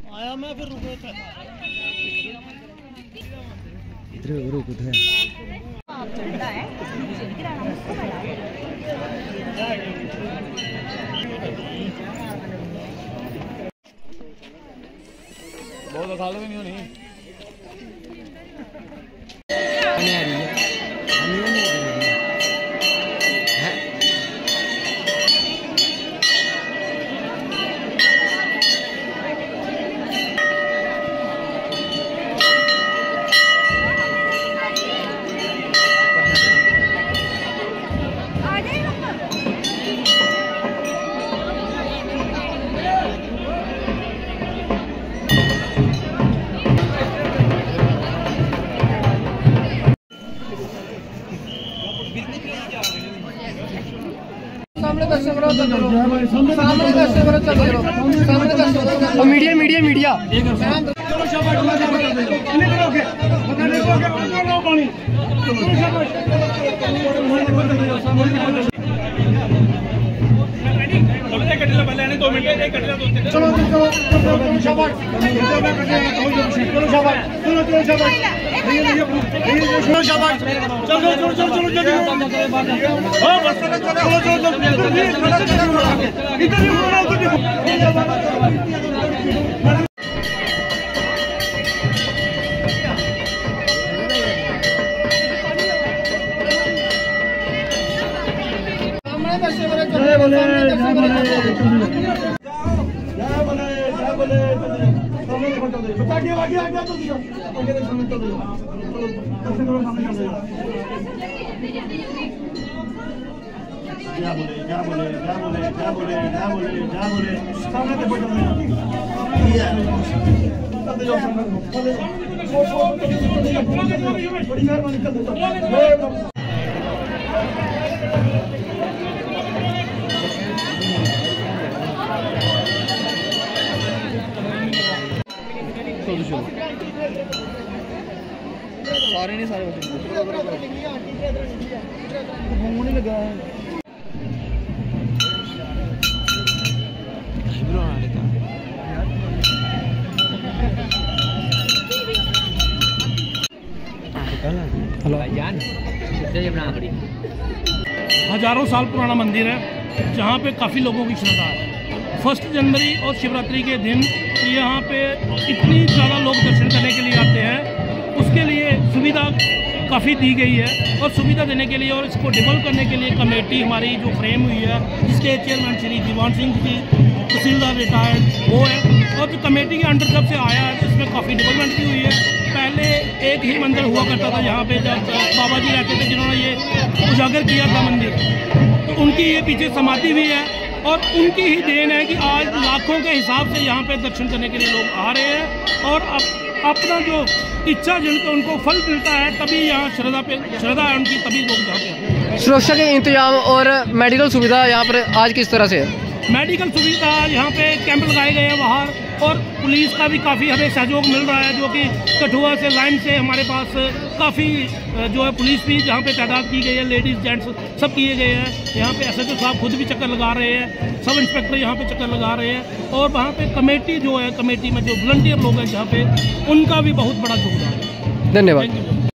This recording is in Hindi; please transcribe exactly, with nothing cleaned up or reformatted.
आया मैं फिर रुके थे इधर रुक उधर चलता है बहुत खा लो नहीं होनी मीडिया मीडिया मीडिया चलो शाबाश चलो शाबाश चलो चलो चलो चलो जल्दी हां बस चलो चलो चलो इधर क्या बोले क्या बोले क्या बोले क्या बोले क्या बोले क्या बोले सामने से बैठो बड़ी मेहरबानी कर देता सारे नहीं सारे घूमने लगा हजारों साल पुराना मंदिर है जहाँ पे काफ़ी लोगों की श्रद्धा है। फर्स्ट जनवरी और शिवरात्रि के दिन यहाँ पे इतनी ज़्यादा लोग दर्शन करने के लिए आते हैं। उसके लिए सुविधा काफ़ी दी गई है और सुविधा देने के लिए और इसको डेवलप करने के लिए कमेटी हमारी जो फ्रेम हुई है जिसके चेयरमैन श्री दीवान सिंह जी तहसीलदार रिटायर्ड वो है और जो कमेटी के अंडर जब से आया है इसमें काफ़ी डेवलपमेंट भी हुई है। पहले एक ही मंदिर हुआ करता था यहाँ पे जब बाबा जी रहते थे जिन्होंने ये उजागर किया था मंदिर, तो उनकी ये पीछे समाधि भी है और उनकी ही देन है कि आज लाखों के हिसाब से यहाँ पे दर्शन करने के लिए लोग आ रहे हैं और अप, अपना जो इच्छा जिनको उनको फल मिलता है तभी यहाँ श्रद्धा पे श्रद्धा है उनकी तभी लोग जाते हैं। सुरक्षा के इंतजाम और मेडिकल सुविधा यहाँ पर आज किस तरह से है? मेडिकल सुविधा यहाँ पे कैंप लगाए गए हैं बाहर और पुलिस का भी काफ़ी हमें सहयोग मिल रहा है जो कि कठुआ से लाइन से हमारे पास काफ़ी जो है पुलिस भी जहाँ पे तैनात की गई है, लेडीज़ जेंट्स सब किए गए हैं। यहाँ पे एस एच ओ साहब खुद भी चक्कर लगा रहे हैं, सब इंस्पेक्टर यहाँ पे चक्कर लगा रहे हैं और वहाँ पे कमेटी जो है कमेटी में जो वॉलंटियर लोग हैं जहाँ पे उनका भी बहुत बड़ा योगदान है। धन्यवाद।